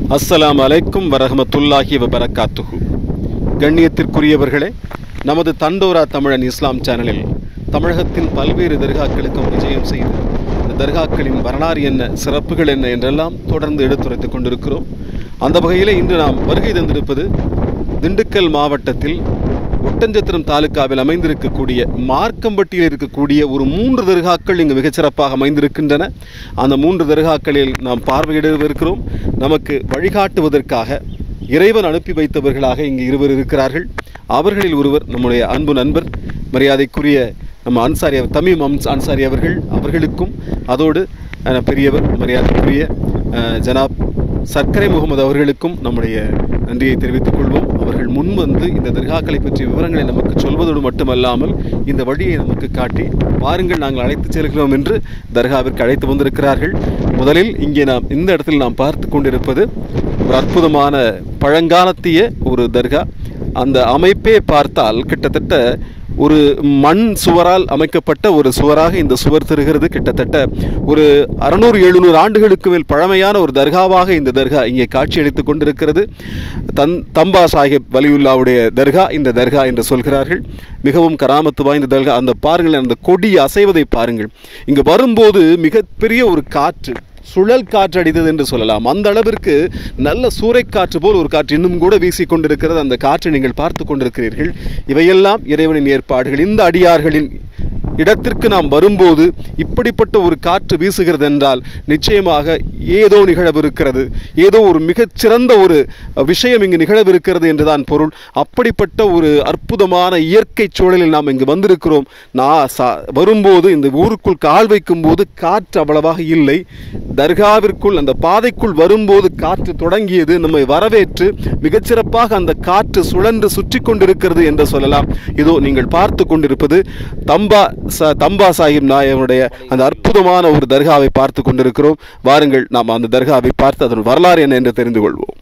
அஸ்ஸலாமு அலைக்கும் வரஹ்மத்துல்லாஹி வபரகாத்துஹு. கண்ணியத்திற்குரியவர்களே, நமது தண்டோரா தமிழன் இஸ்லாம் சேனலில் தமிழகத்தின் பல்வேறு தர்காக்களுக்கும் விஜயம் செய்து இந்த தர்காக்களின் வரலாறு என்ன, சிறப்புகள் என்ன என்றெல்லாம் தொடர்ந்து எடுத்துரைத்துக் கொண்டிருக்கிறோம். அந்த வகையில் இன்று நாம் வருகை தந்திருப்பது திண்டுக்கல் மாவட்டத்தில் ஒட்டஞ்சத்திரம் தாலுக்காவில் அமைந்திருக்கக்கூடிய மார்க்கம்பட்டியில் இருக்கக்கூடிய ஒரு 3 தர்காக்கள் இங்கு மிகச்சிறப்பாக அமைந்திருக்கின்றன. அந்த 3 தர்காக்களில் நாம் பார்வையிடவிருக்கிறோம். நமக்கு வழிகாட்டுவதற்காக இறைவன் அனுப்பி வைத்தவர்களாக இங்கு இருவர் இருக்கிறார்கள். அவர்களில் ஒருவர் நம்முடைய அன்பு நண்பர் மரியாதைக்குரிய நம்ம அன்சாரி தமீம் அன்சாரி அவர்களுக்கும் அதோடு பெரியவர் மரியாதைக்குரிய ஜனாப் சர்க்கரை முகமது அவர்களுக்கும் நம்முடைய நன்றியை தெரிவித்துக் கொள்வோம். அவர்கள் முன்வந்து இந்த தர்காக்களை பற்றிய விவரங்களை நமக்கு சொல்வதோடு மட்டுமல்லாமல் இந்த வழியை நமக்கு காட்டி வாருங்கள் நாங்கள் அழைத்து செல்கிறோம் என்று தர்காவிற்கு அழைத்து வந்திருக்கிறார்கள். முதலில் இங்கே இந்த இடத்தில் நாம் பார்த்து கொண்டிருப்பது ஒரு அற்புதமான பழங்காலத்திய ஒரு தர்கா. அந்த அமைப்பே பார்த்தால் கிட்டத்தட்ட ஒரு மண் சுவரால் அமைக்கப்பட்ட ஒரு சுவராக இந்த சுவர் தெரிகிறது. கிட்டத்தட்ட ஒரு 600-700 ஆண்டுகளுக்கு மேல் பழமையான ஒரு தர்காவாக இந்த தர்கா இங்கே காட்சியளித்து கொண்டிருக்கிறது. தம்பா சாஹிப் வலியுல்லாவுடைய தர்கா இந்த தர்கா என்று சொல்கிறார்கள். மிகவும் கராமத்து வாய்ந்த தர்கா. அந்த பாருங்கள், அந்த கொடி அசைவதை பாருங்கள். இங்கு வரும்போது மிகப்பெரிய ஒரு காற்று, சுழல் காற்று அடித்தது என்று சொல்லலாம். அந்த அளவிற்கு நல்ல சூறைக்காற்று போல் ஒரு காற்று இன்னும் கூட வீசிக்கொண்டிருக்கிறது. அந்த காற்றை நீங்கள் பார்த்து கொண்டிருக்கிறீர்கள். இவையெல்லாம் இறைவனின் ஏற்பாடுகள். இந்த அடியார்களின் இடத்திற்கு நாம் வரும்போது இப்படிப்பட்ட ஒரு காற்று வீசுகிறது என்றால் நிச்சயமாக ஏதோ நிகழவிருக்கிறது, ஏதோ ஒரு மிகச்சிறந்த ஒரு விஷயம் இங்கு நிகழவிருக்கிறது என்றுதான் பொருள். அப்படிப்பட்ட ஒரு அற்புதமான இயற்கை சூழலில் நாம் இங்கு வந்திருக்கிறோம். வரும்போது இந்த ஊருக்குள் கால் வைக்கும் போது காற்று அவ்வளவாக இல்லை. தர்காவிற்குள் அந்த பாதைக்குள் வரும்போது காற்று தொடங்கியது. நம்மை வரவேற்று மிகச்சிறப்பாக அந்த காற்று சுழன்று சுற்றி கொண்டிருக்கிறது என்று சொல்லலாம். இதோ நீங்கள் பார்த்து கொண்டிருப்பது தம்பா சாஹிப் நாயனுடைய அந்த அற்புதமான ஒரு தர்காவை பார்த்து கொண்டிருக்கிறோம். வாருங்கள் நாம் அந்த தர்காவை பார்த்து அதன் வரலாறு என்ன என்று தெரிந்து கொள்வோம்.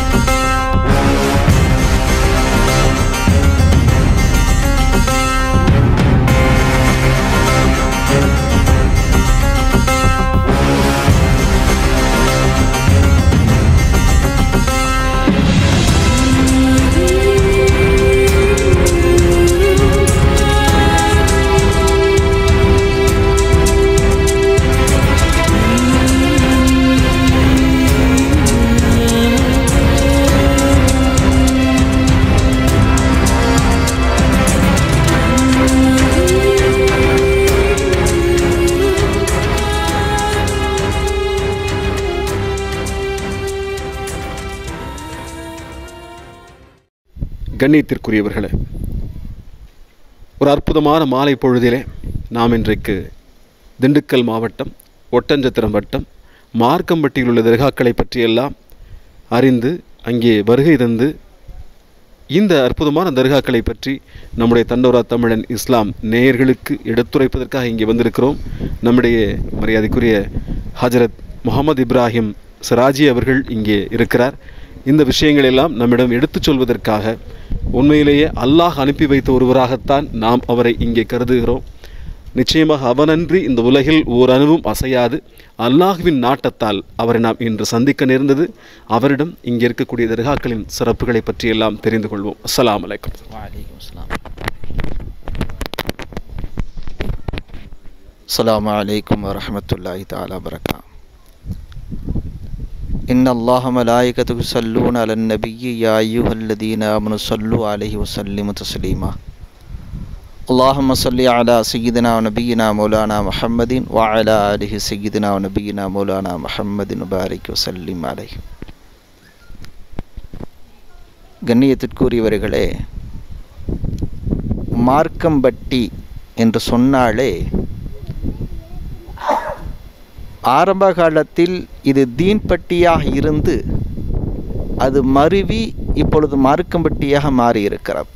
கண்ணியத்திற்குரியவர்களே, ஒரு அற்புதமான மாலை பொழுதிலே நாம் இன்றைக்கு திண்டுக்கல் மாவட்டம் ஒட்டஞ்சத்திரம் வட்டம் மார்க்கம்பட்டியில் உள்ள தர்காக்களை பற்றியெல்லாம் அறிந்து அங்கே வருகை தந்து இந்த அற்புதமான தர்காக்களை பற்றி நம்முடைய தண்டோரா தமிழன் இஸ்லாம் நேயர்களுக்கு எடுத்துரைப்பதற்காக இங்கே வந்திருக்கிறோம். நம்முடைய மரியாதைக்குரிய ஹஜரத் முகமது இப்ராஹிம் சிராஜி அவர்கள் இங்கே இருக்கிறார். இந்த விஷயங்கள் எல்லாம் நம்மிடம் எடுத்துச் சொல்வதற்காக உண்மையிலேயே அல்லாஹ் அனுப்பி வைத்த ஒருவராகத்தான் நாம் அவரை இங்கே கருதுகிறோம். நிச்சயமாக அவனன்றி இந்த உலகில் ஓரணுவும் அசையாது. அல்லாஹ்வின் நாட்டத்தால் அவரை நாம் இன்று சந்திக்க நேர்ந்தது. அவரிடம் இங்கே இருக்கக்கூடிய தர்காக்களின் சிறப்புகளை பற்றியெல்லாம் தெரிந்து கொள்வோம். அஸ்ஸலாமு அலைக்கும். அஸ்ஸலாமு அலைக்கும் வரஹ்மத்துல்லாஹி தஆலா வபரகாத்துஹு. إن الله ملائكته يصلون على النبي يا أيها الذين آمنوا صلوا عليه وسلموا تسليما. اللهم صل على سيدنا ونبينا مولانا محمد وعلى آله سيدنا ونبينا مولانا محمد وبارك وسلم عليه. கண்ணியத்திற்குரியவர்களே, மார்க்கம்பட்டி என்று சொன்னாலே ஆரம்ப காலத்தில் இது தீன்பட்டியாக இருந்து அது மருவி இப்பொழுது மார்க்கம்பட்டியாக மாறியிருக்கிறது.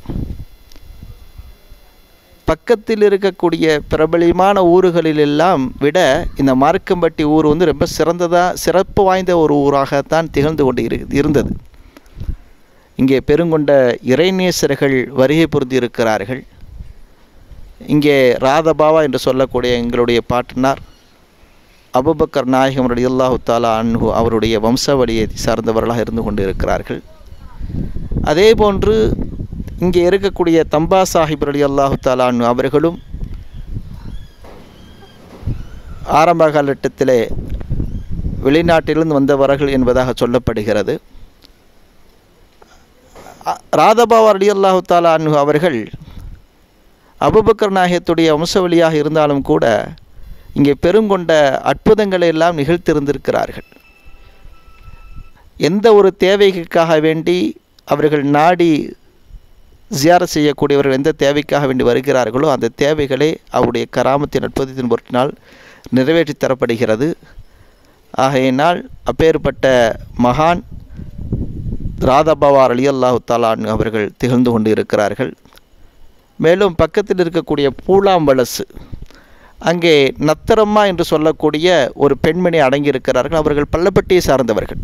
பக்கத்தில் இருக்கக்கூடிய பிரபலியமான ஊர்களிலெல்லாம் விட இந்த மார்க்கம்பட்டி ஊர் ரொம்ப சிறப்பு வாய்ந்த ஒரு ஊராகத்தான் திகழ்ந்து கொண்டு இருந்தது. இங்கே பெருங்கொண்ட இறைநேசர்கள் வருகை புரிந்து இருக்கிறார்கள். இங்கே ராதபாவா என்று சொல்லக்கூடிய எங்களுடைய பாட்டனார் அபூபக்கர் நாயகம் ரலியல்லாஹு தஆலா அன்ஹு அவருடைய வம்சாவளியை சார்ந்தவர்களாக இருந்து கொண்டு இருக்கிறார்கள். அதே போன்று இங்கே இருக்கக்கூடிய தம்பா சாஹிப் ரலியல்லாஹு தஆலா அன்ஹு அவர்களும் ஆரம்ப காலகட்டத்திலே வெளிநாட்டிலிருந்து வந்தவர்கள் என்பதாக சொல்லப்படுகிறது. ராதபாவா ரலியல்லாஹு தஆலா அன்ஹு அவர்கள் அபூபக்கர் நாயகத்துடைய வம்சவழியாக இருந்தாலும் கூட இங்கே பெருங்கொண்ட அற்புதங்களை எல்லாம் நிகழ்த்திருந்திருக்கிறார்கள். எந்த ஒரு தேவைக்காக வேண்டி அவர்கள் நாடி ஜியாரத் செய்யக்கூடியவர்கள் எந்த தேவைக்காக வேண்டி வருகிறார்களோ அந்த தேவைகளை அவருடைய கராமத்தின் அற்புதத்தின் பொருட்டினால் நிறைவேற்றி தரப்படுகிறது. ஆகையினால் அப்பேற்பட்ட மகான் ராதபாவா ரலியல்லாஹு தஆலா அன்ஹு அவர்கள் திகழ்ந்து கொண்டு இருக்கிறார்கள். மேலும் பக்கத்தில் இருக்கக்கூடிய பூலாம்பலசு அங்கே நத்தரம்மா என்று சொல்லக்கூடிய ஒரு பெண்மணி அடங்கியிருக்கிறார்கள். அவர்கள் பள்ளப்பட்டியை சார்ந்தவர்கள்.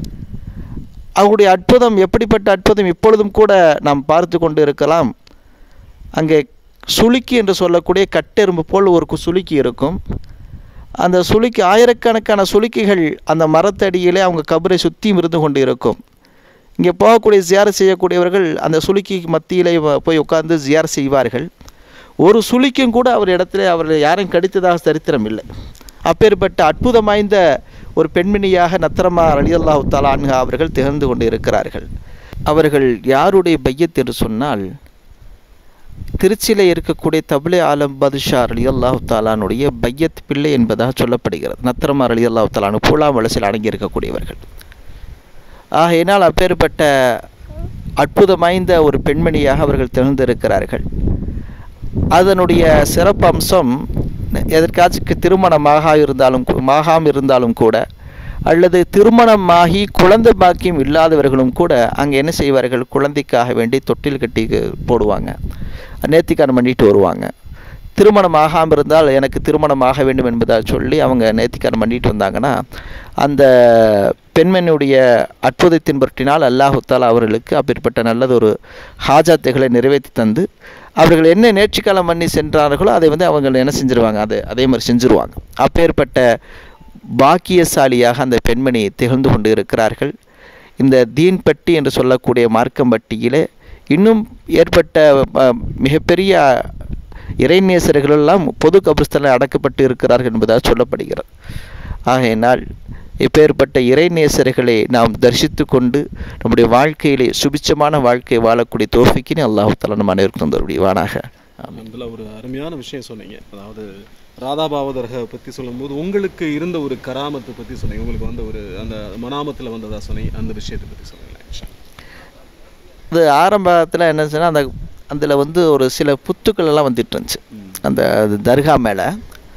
அவருடைய அற்புதம் எப்படிப்பட்ட அற்புதம் இப்பொழுதும் கூட நாம் பார்த்து கொண்டு இருக்கலாம். அங்கே சுளுக்கி என்று சொல்லக்கூடிய கட்டெரும்பு போல் ஒரு சுளுக்கி இருக்கும். அந்த சுளுக்கி ஆயிரக்கணக்கான சுளுக்கிகள் அந்த மரத்தடியிலே அவங்க கபரை சுற்றியும் இருந்து கொண்டு இருக்கும். இங்கே போகக்கூடிய ஜியாரத் செய்யக்கூடியவர்கள் அந்த சுளுக்கி மத்தியிலே போய் உட்கார்ந்து ஜியாரத் செய்வார்கள். ஒரு சுளுக்கியும் கூட அவர் இடத்துல அவர்கள் யாரையும் கடித்ததாக சரித்திரம் இல்லை. அப்பேற்பட்ட அற்புதம் வாய்ந்த ஒரு பெண்மணியாக நத்தரமா ரலியல்லாஹு தஆலா அன்ஹா அவர்கள் திகழ்ந்து கொண்டு இருக்கிறார்கள். அவர்கள் யாருடைய பையத் என்று சொன்னால் திருச்சியில் இருக்கக்கூடிய தப்லே ஆலம் பாதுஷா ரலியல்லாஹு தஆலானுடைய பையத் பிள்ளை என்பதாக சொல்லப்படுகிறது. நத்தரமா ரலியல்லாஹு தஆலா பூலாம்பலசில் அடங்கி இருக்கக்கூடியவர்கள். ஆகையினால் அப்பேற்பட்ட அற்புதம் வாய்ந்த ஒரு பெண்மணியாக அவர்கள் திகழ்ந்திருக்கிறார்கள். அதனுடைய சிறப்பம்சம் எதற்காச்சும் திருமணமாகாமல் இருந்தாலும் கூட அல்லது திருமணமாகி குழந்தை பாக்கியம் இல்லாதவர்களும் கூட அங்கே என்ன செய்வார்கள், குழந்தைக்காக வேண்டி தொட்டில் கட்டி போடுவாங்க, நேர்த்திக்கடன் பண்ணிட்டு வருவாங்க. திருமணம் ஆகாமல் இருந்தால் எனக்கு திருமணம் ஆக வேண்டும் என்பதாக சொல்லி அவங்க நேர்த்திக்கடன் பண்ணிட்டு வந்தாங்கன்னா அந்த பெண்மணியுடைய அற்புதத்தின் பொருட்டினால் அல்லாஹு தஆலா அவர்களுக்கு அப்பேற்பட்ட நல்லதொரு ஹாஜாத்துகளை நிறைவேற்றி தந்து அவர்கள் என்ன நேர்ச்சிக்காலம் பண்ணி சென்றார்களோ அதை அவங்க என்ன செஞ்சுருவாங்க, அதே மாதிரி செஞ்சுருவாங்க. அப்பேற்பட்ட பாக்கியசாலியாக அந்த பெண்மணி திகழ்ந்து கொண்டு இருக்கிறார்கள். இந்த தீன்பட்டி என்று சொல்லக்கூடிய மார்க்கம்பட்டியிலே இன்னும் ஏற்பட்ட மிகப்பெரிய இறைநேசர்களெல்லாம் பொது கபிரஸ்தானில் அடக்கப்பட்டு இருக்கிறார்கள் என்பதாக சொல்லப்படுகிறது. ஆகையினால் இப்பேற்பட்ட இறைநேசர்களை நாம் தரிசித்து கொண்டு நம்முடைய வாழ்க்கையிலே சுபிச்சமான வாழ்க்கை வாழக்கூடிய தௌஃபீக்கினை அல்லாஹ் தஆலா நம் அனைவருக்கும் தந்தருள்வானாக. அதில் ஒரு அருமையான விஷயம் சொன்னீங்க. அதாவது ராதாபாவ தர்கா பற்றி சொல்லும்போது உங்களுக்கு இருந்த ஒரு கராமத்தை பற்றி சொன்னீங்க. உங்களுக்கு வந்து ஒரு அந்த மனாமத்தில் வந்ததா சொன்னீங்க, அந்த விஷயத்தை பற்றி சொன்னீங்களா? அது ஆரம்பத்தில் என்ன சொன்னால் அதில் வந்து ஒரு சில புத்துக்கள் எல்லாம் வந்துட்டு இருந்துச்சு அந்த தர்கா மேலே.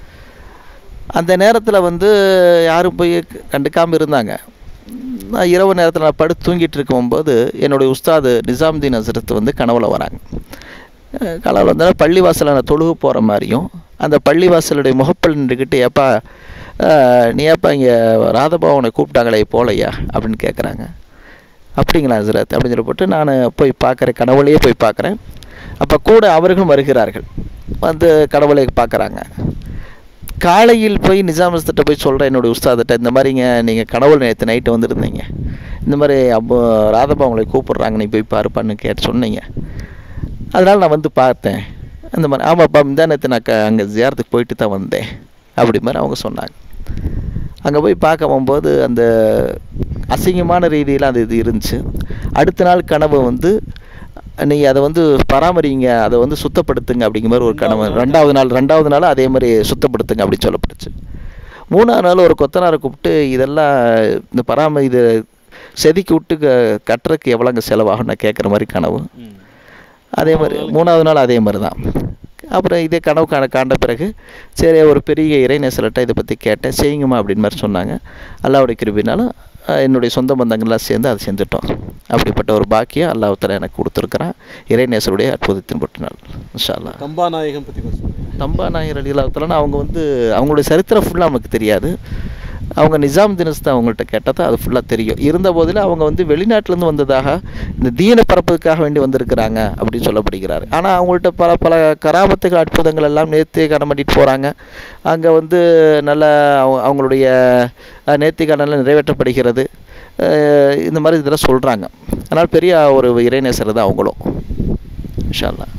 அந்த நேரத்தில் வந்து யாரும் போய் கண்டுக்காமல் இருந்தாங்க. நான் இரவு நேரத்தில் நான் படுத்து தூங்கிட்டு இருக்கும்போது என்னுடைய உஸ்தாது நிசாமுதீன் ஹஸ்ரத் வந்து கனவுல வராங்க. கனவுல வந்தால் பள்ளிவாசலில் நான் தொழுகு போகிற மாதிரியும் அந்த பள்ளிவாசலுடைய முகப்பல் நின்றுக்கிட்டு ஏப்பா நீ ஏப்பா இங்கே ராதபாவனை கூப்பிட்டாங்களே போலையா அப்படின்னு கேட்குறாங்க. அப்படிங்களா ஹஸ்ரத் அப்படின்னு சொல்லி போட்டு நான் போய் பார்க்குறேன், கனவுலையே போய் பார்க்குறேன். அப்போ கூட அவர்களும் வருகிறார்கள், வந்து கடவுளை பார்க்குறாங்க. காலையில் போய் நிஜாமஸ்திட்ட போய் சொல்கிறேன் என்னுடைய உஸ்தாதிட்ட, இந்த மாதிரிங்க நீங்கள் கடவுள் நேற்று நைட்டு வந்துருந்தீங்க, இந்த மாதிரி ராதபா அவங்களை கூப்பிட்றாங்க, நீ போய் பாருப்பான்னு கேட்டு சொன்னீங்க, அதனால் நான் வந்து பார்த்தேன். அந்த மாதிரி ஆமாப்பா இந்த நேற்று நான் அங்கே ஜியாரத்துக்கு போயிட்டு தான் வந்தேன் அப்படி மாதிரி அவங்க சொன்னாங்க. அங்கே போய் பார்க்க போகும்போது அந்த அசிங்கமான ரீதியில் அது இது இருந்துச்சு. அடுத்த நாள் கனவு வந்து நீங்கள் அதை வந்து பராமரிங்க, அதை வந்து சுத்தப்படுத்துங்க அப்படிங்கிற மாதிரி ஒரு கனவு. ரெண்டாவது நாள் அதே மாதிரி சுத்தப்படுத்துங்க அப்படின்னு சொல்லப்படுச்சு. மூணாவது நாள் ஒரு கொத்தனாரை கூப்பிட்டு இதெல்லாம் இந்த இது செதுக்கி விட்டு கட்டுறதுக்கு எவ்வளோங்க செலவாகும் நான் கேட்குற மாதிரி கனவு. அதே மாதிரி மூணாவது நாள் அதே மாதிரி தான். அப்புறம் இதே கனவு காண்ட பிறகு சரி ஒரு பெரிய இறைநேசர்கிட்ட இதை பற்றி கேட்டேன், செய்யுங்கம்மா அப்படின்னு மாதிரி சொன்னாங்க. அல்லாஹ்வுடைய கிருபையினாலும் என்னுடைய சொந்த பந்தங்கள்லாம் சேர்ந்து அதை செஞ்சுட்டோம். அப்படிப்பட்ட ஒரு பாக்கியம் அல்லாஹ் தஆலா எனக்கு கொடுத்துருக்குறான் இறைநேசருடைய அற்புதத்தின் பொருட்டினால். இன்ஷா அல்லாஹ். தம்பாநாயகம் பற்றி தம்பாநாயகர் ரலியல்லாஹு தஆலா அவங்க வந்து அவங்களுடைய சரித்திரம் ஃபுல்லாக நமக்கு தெரியாது. அவங்க நிஜாமுதீன் உஸ்தாத் அவங்கள்ட்ட கேட்டால் அது ஃபுல்லாக தெரியும். இருந்த போதில் அவங்க வந்து வெளிநாட்டிலேருந்து வந்ததாக இந்த தீனை பரப்புவதற்காக வேண்டி வந்திருக்கிறாங்க அப்படின்னு சொல்லப்படுகிறார். ஆனால் அவங்கள்ட்ட பல பல கராமத்துகள் அற்புதங்கள் எல்லாம் நேர்த்திக்கடன் பண்ணிட்டு போகிறாங்க. அங்கே வந்து நல்ல அவங்களுடைய நேர்த்திக்கடன் நிறைவேற்றப்படுகிறது. இந்த மாதிரி இதெல்லாம் சொல்கிறாங்க. அதனால் பெரிய ஒரு இறைநேசர் தான் அவங்களும். இன்ஷா அல்லாஹ்.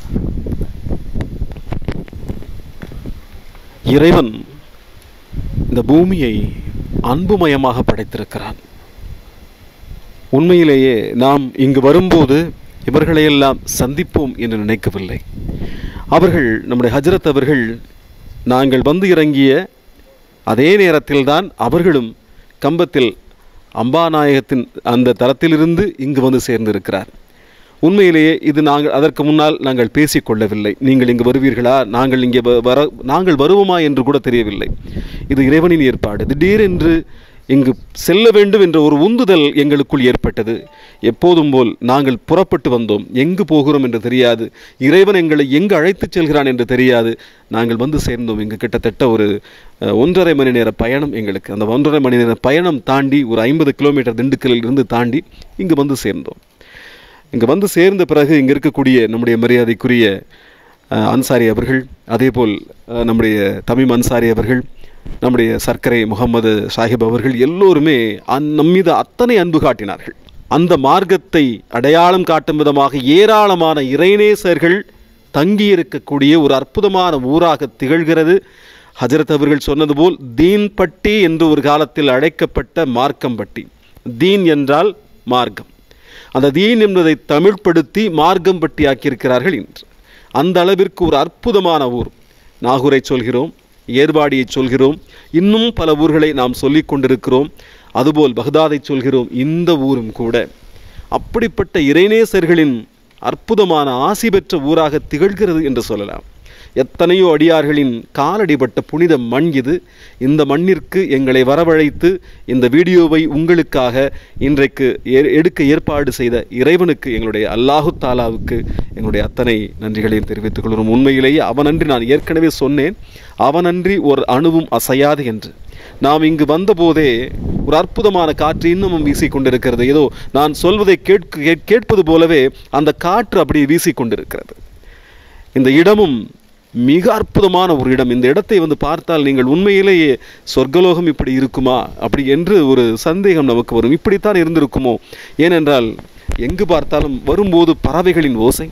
இறைவன் இந்த பூமியை அன்புமயமாக படைத்திருக்கிறான். உண்மையிலேயே நாம் இங்கு வரும்போது இவர்களையெல்லாம் சந்திப்போம் என்று நினைக்கவில்லை. அவர்கள் நம்முடைய ஹஜ்ரத் அவர்கள் நாங்கள் வந்து இறங்கிய அதே நேரத்தில்தான் அவர்களும் கம்பத்தில் அம்பாநாயகத்தின் அந்த தளத்திலிருந்து இங்கு வந்து சேர்ந்திருக்கிறார். உண்மையிலேயே இது அதற்கு முன்னால் நாங்கள் பேசிக்கொள்ளவில்லை. நீங்கள் இங்கு வருவீர்களா, நாங்கள் இங்கே நாங்கள் வருவோமா என்று கூட தெரியவில்லை. இது இறைவனின் ஏற்பாடு. திடீரென்று இங்கு செல்ல வேண்டும் என்ற ஒரு உந்துதல் எங்களுக்குள் ஏற்பட்டது. எப்போதும் போல் நாங்கள் புறப்பட்டு வந்தோம். எங்கு போகிறோம் என்று தெரியாது. இறைவன் எங்களை எங்கு அழைத்துச் செல்கிறான் என்று தெரியாது. நாங்கள் வந்து சேர்ந்தோம். இங்கு கிட்டத்தட்ட ஒரு 1.5 மணி நேர பயணம் எங்களுக்கு. அந்த 1.5 மணி நேர பயணம் தாண்டி ஒரு 50 கிலோமீட்டர் திண்டுக்கல்லில் இருந்து தாண்டி இங்கு வந்து சேர்ந்தோம். இங்கே வந்து சேர்ந்த பிறகு இங்கே இருக்கக்கூடிய நம்முடைய மரியாதைக்குரிய அன்சாரி அவர்கள், அதேபோல் நம்முடைய தமீம் அன்சாரி அவர்கள், நம்முடைய சர்க்கரை முகமது சாஹிப் அவர்கள் எல்லோருமே நம் மீது அத்தனை அன்பு காட்டினார்கள். அந்த மார்க்கத்தை அடையாளம் காட்டும் விதமாக ஏராளமான இறைநேசர்கள் தங்கியிருக்கக்கூடிய ஒரு அற்புதமான ஊராக திகழ்கிறது. ஹஜரத் அவர்கள் சொன்னது போல் தீன்பட்டி என்று ஒரு காலத்தில் அழைக்கப்பட்ட மார்க்கம்பட்டி. தீன் என்றால் மார்க்கம். அந்த தீன் என்பதை தமிழ்படுத்தி மார்க்கம்பட்டி ஆக்கியிருக்கிறார்கள் இன்று. அந்த அளவிற்கு ஒரு அற்புதமான ஊர். நாகூரை சொல்கிறோம், ஏர்வாடியை சொல்கிறோம், இன்னும் பல ஊர்களை நாம் சொல்லி கொண்டிருக்கிறோம். அதுபோல் பகதாதை சொல்கிறோம். இந்த ஊரும் கூட அப்படிப்பட்ட இறைநேசர்களின் அற்புதமான ஆசி பெற்ற ஊராக திகழ்கிறது என்று சொல்லலாம். எத்தனையோ அடியார்களின் காலடிபட்ட புனித மண் இது. இந்த மண்ணிற்கு எங்களை வரவழைத்து இந்த வீடியோவை உங்களுக்காக இன்றைக்கு எடுக்க ஏற்பாடு செய்த இறைவனுக்கு, எங்களுடைய அல்லாஹு தாலாவுக்கு எங்களுடைய அத்தனை நன்றிகளையும் தெரிவித்துக் கொள்கிறோம். உண்மையிலேயே அவனன்றி, நான் ஏற்கனவே சொன்னேன், அவனன்றி ஒரு அணுவும் அசையாது என்று. நாம் இங்கு வந்தபோதே ஒரு அற்புதமான காற்று இன்னமும் வீசிக்கொண்டிருக்கிறது. ஏதோ நான் சொல்வதை கேட்பது போலவே அந்த காற்று அப்படியே வீசிக்கொண்டிருக்கிறது. இந்த இடமும் மிக அற்புதமான ஒரு இடம். இந்த இடத்தை வந்து பார்த்தால் நீங்கள் உண்மையிலேயே சொர்க்கலோகம் இப்படி இருக்குமா அப்படி என்று ஒரு சந்தேகம் நமக்கு வரும். இப்படித்தான் இருந்திருக்குமோ? ஏனென்றால் எங்கு பார்த்தாலும் வரும்போது பறவைகளின் ஓசை,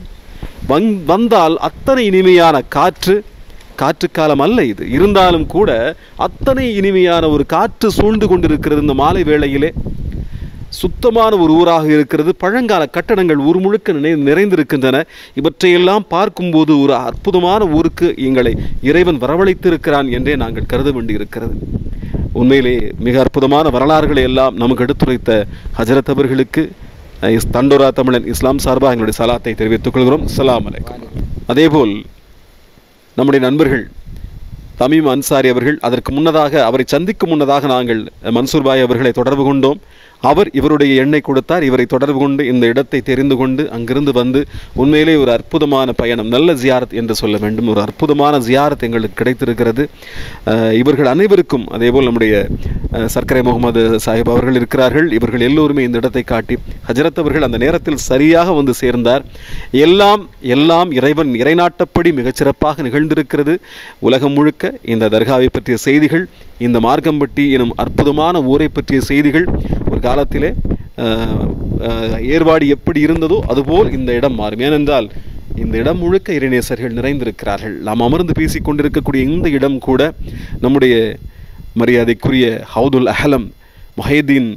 வந்தால் அத்தனை இனிமையான காற்று. காற்று காலம் அல்ல இது, இருந்தாலும் கூட அத்தனை இனிமையான ஒரு காற்று சூழ்ந்து கொண்டிருக்கிறது. இந்த மாலை வேளையிலே சுத்தமான ஒரு ஊராக இருக்கிறது. பழங்கால கட்டடங்கள் ஊர் முழுக்க நிறைந்திருக்கின்றன. இவற்றையெல்லாம் பார்க்கும்போது ஒரு அற்புதமான ஊருக்கு எங்களை இறைவன் வரவழைத்திருக்கிறான் என்றே நாங்கள் கருத வேண்டியிருக்கிறது. உண்மையிலே மிக அற்புதமான வரலாறுகளை எல்லாம் நமக்கு எடுத்துரைத்த ஹஜரத் அவர்களுக்கு தண்டோரா தமிழன் இஸ்லாம் சார்பாக எங்களுடைய சலாத்தை தெரிவித்துக் கொள்கிறோம். அஸ்ஸலாமு அலைக்கும். அதேபோல் நம்முடைய நண்பர்கள் தமீம் அன்சாரி அவர்கள், அதற்கு முன்னதாக, அவரை சந்திக்கும் முன்னதாக நாங்கள் மன்சூர் பாய் அவர்களை தொடர்பு கொண்டோம். அவர் இவருடைய எண்ணை கொடுத்தார். இவரை தொடர்பு கொண்டு இந்த இடத்தை தெரிந்து கொண்டு அங்கிருந்து வந்து உண்மையிலே ஒரு அற்புதமான பயணம், நல்ல ஜியாரத் என்று சொல்ல வேண்டும், ஒரு அற்புதமான ஜியாரத் எங்களுக்கு கிடைத்திருக்கிறது. இவர்கள் அனைவருக்கும், அதேபோல் நம்முடைய சர்க்கரை முகமது சாஹிப் அவர்கள் இருக்கிறார்கள். இவர்கள் எல்லோருமே இந்த இடத்தை காட்டி, ஹஜரத் அவர்கள் அந்த நேரத்தில் சரியாக வந்து சேர்ந்தார். எல்லாம் இறைவன் இறைநாட்டப்படி மிகச்சிறப்பாக நிகழ்ந்திருக்கிறது. உலகம் முழுக்க இந்த தர்காவை பற்றிய செய்திகள், இந்த மார்க்கம்பட்டி எனும் அற்புதமான ஊரை பற்றிய செய்திகள், ஒரு காலத்திலே ஏர்வாடி எப்படி இருந்ததோ அதுபோல் இந்த இடம் மாறும். ஏனென்றால் இந்த இடம் முழுக்க இறைநேசர்கள் நிறைந்திருக்கிறார்கள். நாம் அமர்ந்து பேசி கொண்டிருக்கக்கூடிய இந்த இடம் கூட நம்முடைய மரியாதைக்குரிய ஹவுதுல் அஹலம் முஹைதீன்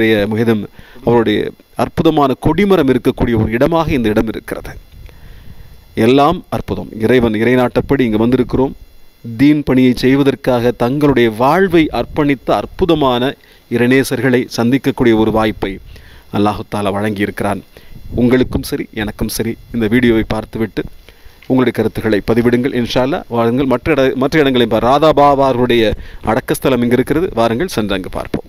அவருடைய அற்புதமான கொடிமரம் இருக்கக்கூடிய ஒரு இடமாக இந்த இடம் இருக்கிறது. எல்லாம் அற்புதம். இறைநாட்டப்படி இங்கு வந்திருக்கிறோம். தீன் பணியை செய்வதற்காக தங்களுடைய வாழ்வை அர்ப்பணித்த அற்புதமான இறைநேசர்களை சந்திக்கக்கூடிய ஒரு வாய்ப்பை அல்லாஹு தாலா வழங்கியிருக்கிறான். உங்களுக்கும் சரி எனக்கும் சரி இந்த வீடியோவை பார்த்துவிட்டு உங்களுடைய கருத்துக்களை பதிவிடுங்கள். இன்ஷா அல்லாஹ் வாருங்கள். மற்ற இடங்களையும் ராதா பாபாருடைய அடக்கஸ்தலம் இங்கு இருக்கிறது. வாருங்கள், சென்று அங்கு பார்ப்போம்.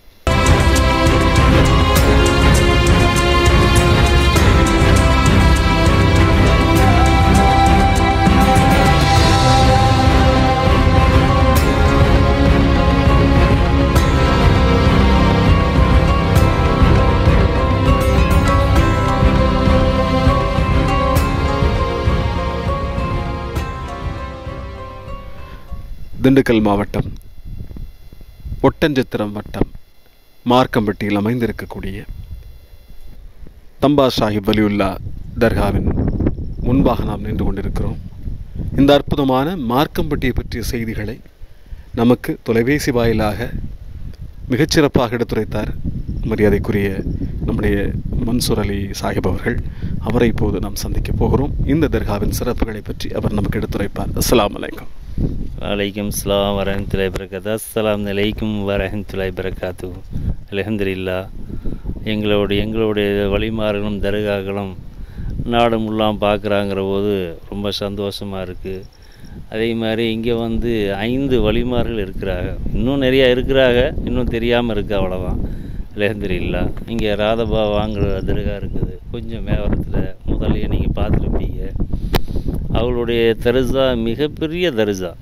திண்டுக்கல் மாவட்டம் ஒட்டஞ்சத்திரம் வட்டம் மார்க்கம்பட்டியில் அமைந்திருக்கக்கூடிய தம்பா சாஹிப் வலியுல்லா தர்காவின் முன்பாக நாம் நின்று கொண்டிருக்கிறோம். இந்த அற்புதமான மார்க்கம்பட்டியை பற்றிய செய்திகளை நமக்கு தொலைபேசி வாயிலாக மிகச்சிறப்பாக எடுத்துரைத்தார் மரியாதைக்குரிய நம்முடைய மன்சூர் அலி சாஹிப் அவர்கள். அவரை இப்போது நாம் சந்திக்க போகிறோம். இந்த தர்காவின் சிறப்புகளை பற்றி அவர் நமக்கு எடுத்துரைப்பார். அஸ்ஸலாமு அலைக்கும். வலைக்கும் அஸ்ஸலாம் வரஹ்மத்துல்லாஹி வபரகாத்துஹு. அஸ்ஸலாமு அலைக்கும் வரஹ்மத்துல்லாஹி வபரகாத்துஹு. அல்ஹம்துலில்லாஹ். எங்களுடைய வழிமார்களும் தர்காக்களும் நாடு முல்லாம் பார்க்குறாங்கிற போது ரொம்ப சந்தோஷமாக இருக்குது. அதே மாதிரி இங்கே 5 வழிமார்கள் இருக்கிறாங்க. இன்னும் நிறையா இருக்கிறாங்க, இன்னும் தெரியாமல் இருக்குது, அவ்வளோதான். அல்ஹம்துலில்லாஹ். இங்கே ராதபா வாங்குற தர்கா இருக்குது, கொஞ்சம் மேவரத்தில். முதலையே நீங்கள் பார்த்துருப்பீங்க. அவளுடைய தர்சா மிகப்பெரிய தர்சா.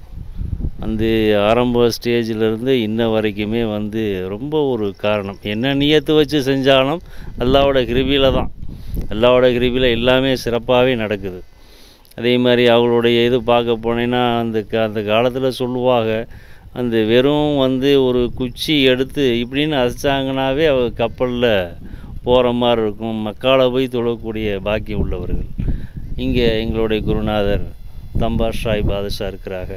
ஆரம்ப ஸ்டேஜிலேருந்து இன்ன வரைக்குமே ரொம்ப ஒரு காரணம். என்ன நியத்து வச்சு செஞ்சாலும் அல்லாவோட கிருபையில் தான். அல்லாவோட கிருபையில் எல்லாமே சிறப்பாகவே நடக்குது. அதே மாதிரி அவங்களுடைய இது பார்க்க போனேன்னா அந்த காலத்தில் சொல்லுவாங்க, வெறும் ஒரு குச்சி எடுத்து இப்படின்னு அசைச்சாங்கனாவே அவங்க கப்பலில் போகிற மாதிரி இருக்கும். மக்கால போய் தொழக்கூடிய பாக்கியம் உள்ளவர்கள். இங்கே எங்களுடைய குருநாதர் தம்பா சாஹிப் பாதுஷா இருக்கிறாங்க.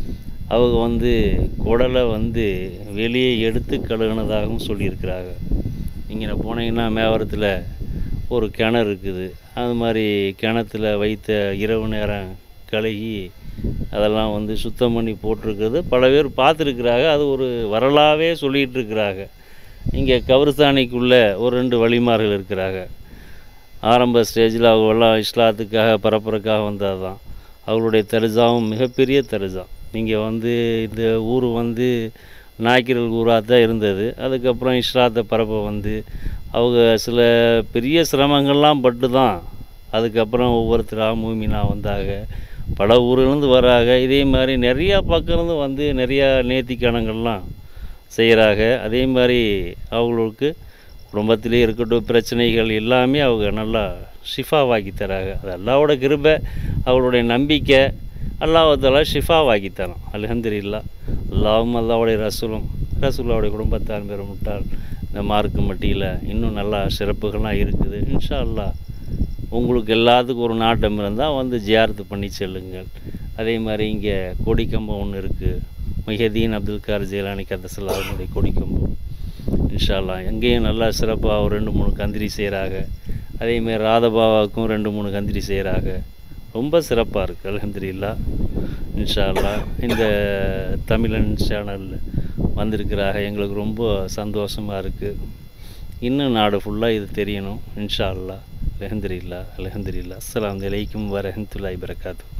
அவங்க குடலை வெளியே எடுத்து கழுகுனதாகவும் சொல்லியிருக்கிறாங்க. இங்கே போனீங்கன்னா மேவரத்தில் ஒரு கிணறு இருக்குது. அது மாதிரி கிணத்துல வைத்த இரவு நேரம் கழுகி அதெல்லாம் சுத்தம் பண்ணி போட்டிருக்கிறது பல பேர் பார்த்துருக்குறாங்க. அது ஒரு வரலாவே சொல்லிகிட்டு இருக்கிறாங்க. இங்கே கபர்ஸ்தானிக்குள்ளே ஒரு 2 வழிமார்கள் இருக்கிறாங்க. ஆரம்ப ஸ்டேஜில் அவங்கெல்லாம் இஸ்லாத்துக்காக பரப்புறக்காக வந்தது தான். அவங்களுடைய தர்சாவும் மிகப்பெரிய தர்சா. இங்கே இந்த ஊர் நாய்க்கர்கள் ஊராக தான் இருந்தது. அதுக்கப்புறம் இஸ்லாத்தை பரப்ப அவங்க சில பெரிய சிரமங்கள்லாம் பட்டு தான் அதுக்கப்புறம் ஒவ்வொருத்தராக மூமினா வந்தாங்க. பல ஊர்லேருந்து வராங்க. இதே மாதிரி நிறையா பக்கம்லேருந்து நிறையா நேர்த்திக்கணங்கள்லாம் செய்கிறாங்க. அதே மாதிரி அவங்களுக்கு குடும்பத்திலே இருக்கட்டும் பிரச்சனைகள் எல்லாமே அவங்க நல்லா ஷிஃபாவாக்கி தராங்க. அது அல்லாவோட கிருபை, அவங்களுடைய நம்பிக்கை. அல்லாஹ்தாலா ஷிஃபாவாக்கி தரோம். அல்ஹம்துலில்லாஹ். அல்லாவுடைய ரசூலுல்லாவுடைய குடும்பத்தார் பெருமுட்டால் இந்த மார்க்கம்பட்டியில் இன்னும் நல்லா சிறப்புகள்லாம் இருக்குது. இன்ஷா அல்லாஹ் உங்களுக்கு எல்லாத்துக்கும் ஒரு நாட்டம் இருந்தால் ஜியாரத்து பண்ணி செல்லுங்கள். அதே மாதிரி இங்கே கொடிக்கம்பம் ஒன்று இருக்குது. முஹியதீன் அப்துல் கார் ஜெயிலானி கதசல்லாவுடைய கொடிக்கம்பம். இன்ஷா அல்லாஹ் எங்கேயும் நல்லா சிறப்பாக ஒரு 2-3 கந்திரி செய்கிறாங்க. அதேமாதிரி ராதபாவாவுக்கும் 2-3 கந்திரி செய்கிறாங்க. ரொம்ப சிறப்பாக இருக்குது. அல்ஹம்துலில்லாஹ். இன்ஷா அல்லாஹ் இந்த தமிழன் சேனலில் வந்திருக்கிறாங்க. எங்களுக்கு ரொம்ப சந்தோஷமாக இருக்குது. இன்னும் நாடு ஃபுல்லாக இது தெரியணும். இன்ஷா அல்லாஹ். அல்ஹம்துலில்லாஹ். அல்ஹம்துலில்லாஹ். அஸ்ஸலாமு அலைக்கும் வரஹ்மத்துல்லாஹி வபரகாத்துஹு.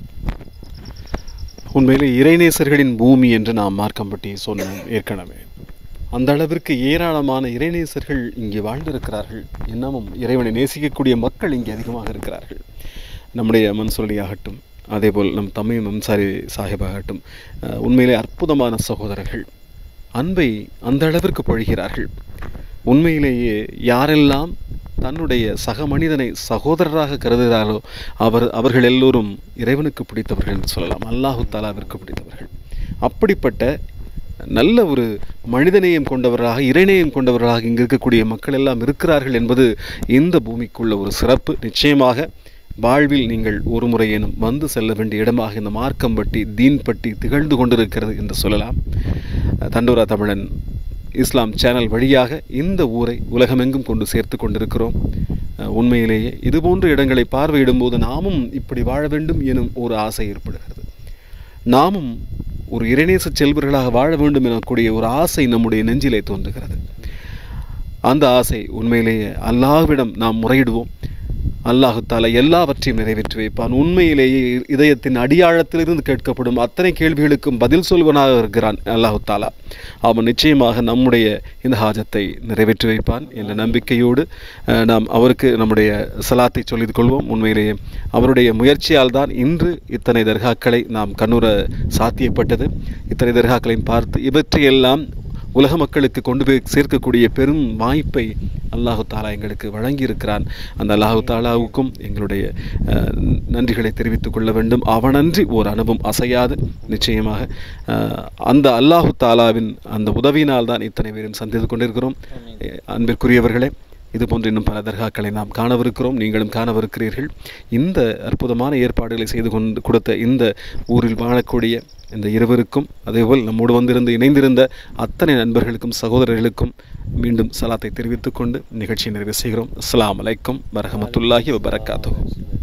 உண்மையிலே இறைநேசர்களின் பூமி என்று நாம் மார்க்கம்பட்டியை சொன்னோம் ஏற்கனவே. அந்த அளவிற்கு ஏராளமான இறைநேசர்கள் இங்கே வாழ்ந்திருக்கிறார்கள். இன்னமும் இறைவனை நேசிக்கக்கூடிய மக்கள் இங்கே அதிகமாக இருக்கிறார்கள். நம்முடைய மன்சூர் அலி ஆகட்டும், அதேபோல் நம் தமீம் அன்சாரி சாஹிப் ஆகட்டும், உண்மையிலே அற்புதமான சகோதரர்கள். அன்பை அந்த அளவிற்கு பொழிகிறார்கள். உண்மையிலேயே யாரெல்லாம் தன்னுடைய சக மனிதனை சகோதரராக கருதுகிறாரோ அவர்கள் எல்லோரும் இறைவனுக்கு பிடித்தவர்கள் என்று சொல்லலாம். அல்லாஹு தாலாவிற்கு பிடித்தவர்கள். அப்படிப்பட்ட நல்ல ஒரு மனிதநேயம் கொண்டவராக இறைநேயம் கொண்டவராக இங்கு இருக்கக்கூடிய மக்கள் எல்லாம் இருக்கிறார்கள் என்பது இந்த பூமிக்குள்ள ஒரு சிறப்பு. நிச்சயமாக வாழ்வில் நீங்கள் ஒரு முறையேனும் செல்ல வேண்டிய இடமாக இந்த மார்க்கம்பட்டி தீன்பட்டி திகழ்ந்து கொண்டிருக்கிறது என்று சொல்லலாம். தண்டோரா தமிழன் இஸ்லாம் சேனல் வழியாக இந்த ஊரை உலகமெங்கும் கொண்டு சேர்த்து கொண்டிருக்கிறோம். உண்மையிலேயே இதுபோன்ற இடங்களை பார்வையிடும் போது நாமும் இப்படி வாழ வேண்டும் எனும் ஒரு ஆசை ஏற்படுகிறது. நாமும் ஒரு இறைநேச செல்வர்களாக வாழ வேண்டும் எனக்கூடிய ஒரு ஆசை நம்முடைய நெஞ்சிலே தோன்றுகிறது. அந்த ஆசை உண்மையிலேயே அல்லாஹ்விடம் நாம் முறையிடுவோம். அல்லாஹு தாலா எல்லாவற்றையும் நிறைவேற்றி வைப்பான். உண்மையிலேயே இதயத்தின் அடியாழத்திலிருந்து கேட்கப்படும் அத்தனை கேள்விகளுக்கும் பதில் சொல்வனாக இருக்கிறான் அல்லாஹு தாலா. அவன் நிச்சயமாக நம்முடைய இந்த ஹாஜத்தை நிறைவேற்றி வைப்பான் என்ற நம்பிக்கையோடு நாம் அவருக்கு நம்முடைய சலாத்தை சொல்லிக் கொள்வோம். உண்மையிலேயே அவருடைய முயற்சியால் தான் இன்று இத்தனை தர்காக்களை நாம் கண்ணுற சாத்தியப்பட்டது. இத்தனை தர்காக்களையும் பார்த்து இவற்றையெல்லாம் உலக மக்களுக்கு கொண்டு போய் சேர்க்கக்கூடிய பெரும் வாய்ப்பை அல்லாஹு தாலா எங்களுக்கு வழங்கியிருக்கிறான். அந்த அல்லாஹு தாலாவுக்கும் எங்களுடைய நன்றிகளை தெரிவித்துக் கொள்ள வேண்டும். அவனன்றி ஓர் அனுபவம் அசையாது. நிச்சயமாக அந்த அல்லாஹு தாலாவின் அந்த உதவியினால் தான் இத்தனை பேரும் சந்தித்து கொண்டிருக்கிறோம். அன்பிற்குரியவர்களே, இது போன்ற இன்னும் பல தர்காக்களை நாம் காணவிருக்கிறோம், நீங்களும் காணவிருக்கிறீர்கள். இந்த அற்புதமான ஏற்பாடுகளை செய்து கொடுத்த இந்த ஊரில் வாழக்கூடிய இந்த இருவருக்கும், அதேபோல் நம்மோடு வந்திருந்து இணைந்திருந்த அத்தனை நண்பர்களுக்கும் சகோதரர்களுக்கும் மீண்டும் சலாத்தை தெரிவித்துக் கொண்டு நிகழ்ச்சியை நிறைவு செய்கிறோம். அஸ்ஸலாமு அலைக்கும் வரஹ்மத்துல்லாஹி வபரகாத்துஹு.